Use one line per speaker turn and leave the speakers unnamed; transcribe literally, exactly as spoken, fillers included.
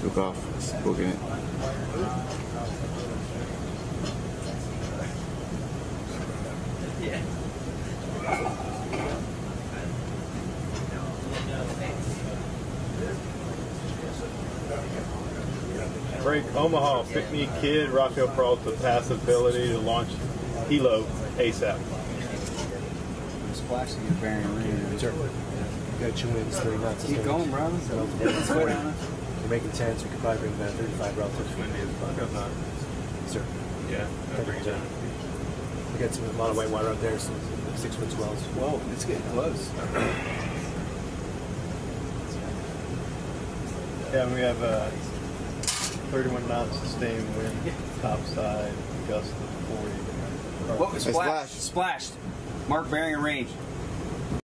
took off, booking it.
Break Omaha, pick me kid, Rafael Peralta, passability to launch helo ASAP.
Splash to get bearing range.
Sure. You got two winds, thirty knots.
Keep going, bro. Let's go down.
You're making ten, so we could probably bring about thirty-five relative.
Windy as fuck up now.
Sir.
Yeah, I'll bring it down.
We got some, a lot of white water out there, some six foot swells.
Whoa, it's getting close.
Yeah, we have uh, thirty-one knots sustained wind, topside, gust of forty.
Whoa, it splashed. Splashed. Mark bearing and range.